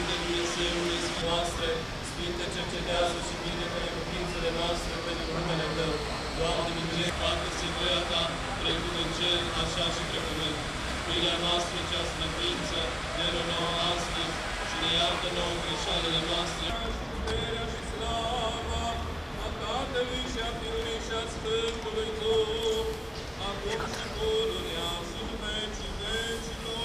Sfinte Dumnezeule noastre, Sfinte cercetează și vindecă-ne cuvințele noastre pentru numele Tău. Doamne, miluiește, facă-se voia Ta, precum în cer, așa și pe pământ. Pâinea noastră cea sfântință, dă-ne nouă astăzi și ne iartă nouă greșalele noastre. Și puterea și slava a Tatălui și a Fiului și a Sfântului Duh, acum și pururea și în vecii vecilor.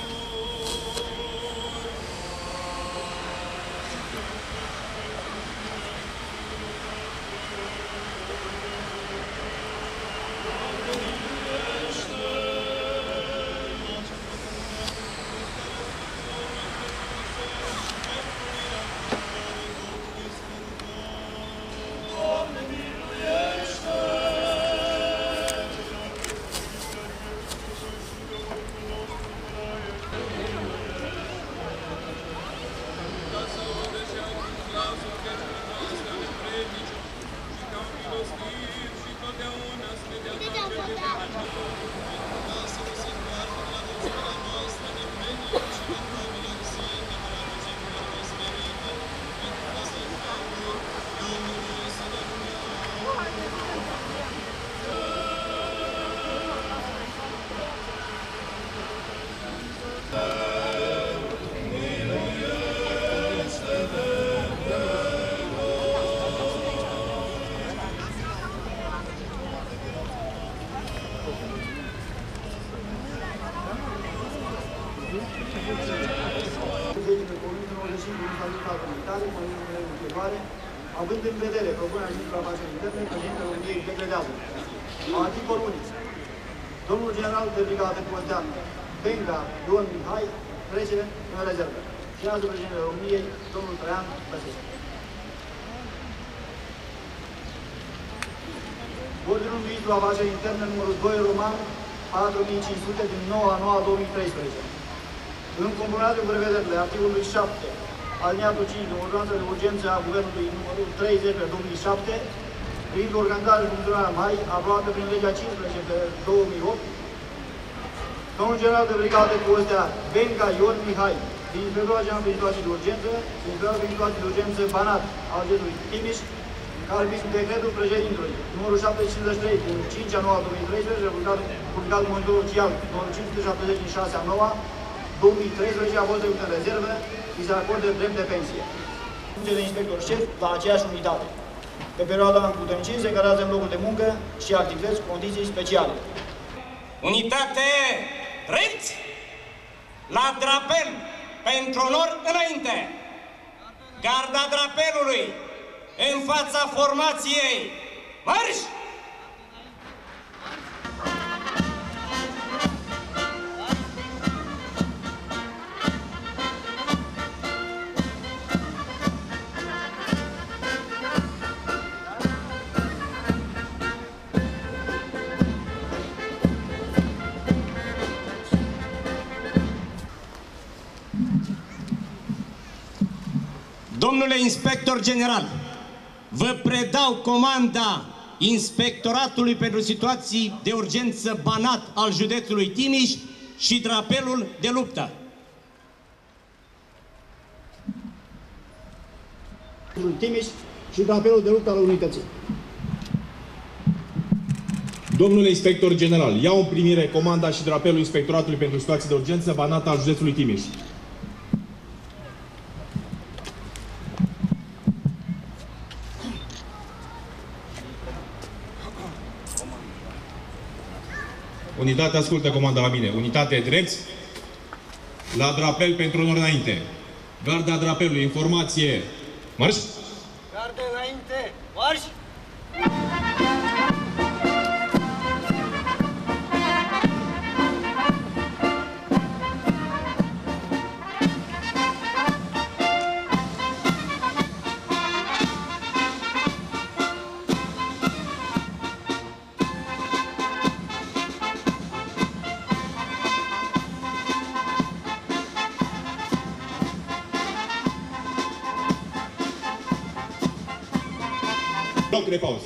Având în vedere propunerea ministrului afacerilor interne, președintele României decretează. Articol unic. Domnul general de brigadă Costean Benga Ion Mihai trece în rezervă. Semnează președintele României, domnul Traian Băsescu. Ordinul ministrului afacerilor interne numărul 2 roman 4500 din 9/9/2013. În conformitate cu prevederile articolului 7, aliniatul 5 din ordonanța de urgență a Guvernului numărul 30/2007, privind organizarea și funcționarea MAI, aprobată prin legea 15/2008, domnul general de brigadă Costea Benga Ion Mihai, din Inspectoratul General de Situații de Urgență, din Inspectoratul de Situații de Urgență Banat al județului Timiș, care prin decretul președintelui numărul 753 din 5/9/2013, publicat în Monitorul Oficial numărul 570 din 6/9/2013, a fost trecut în rezervă și se acordă drept de pensie. Funcție de inspector șef la aceeași unitate. Pe perioada împuternicirii se încadează în locul de muncă și activități cu condiții speciale. Unitate drept, la drapel, pentru onor înainte. Garda drapelului, în fața formației, marș! Domnule inspector general, vă predau comanda Inspectoratului pentru Situații de Urgență Banat al județului Timiș și drapelul de luptă. Timiș și drapelul de luptă al unității. Domnule inspector general, iau în primire comanda și drapelul Inspectoratului pentru Situații de Urgență Banat al județului Timiș. Unitate, ascultă comanda la mine. Unitate drept, la drapel pentru onor înainte. Garda drapelului, informație, marș! Garda înainte, marș! Loc de pauză.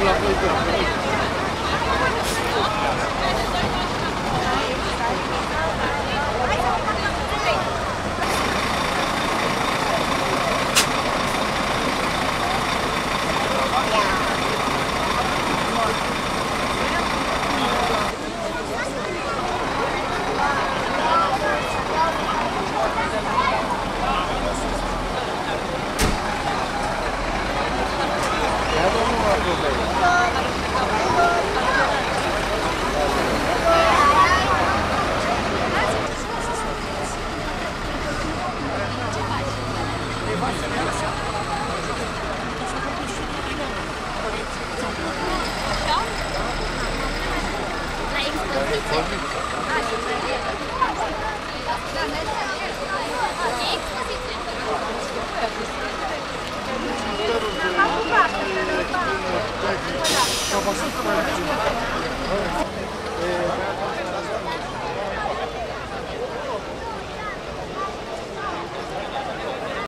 La expoziție.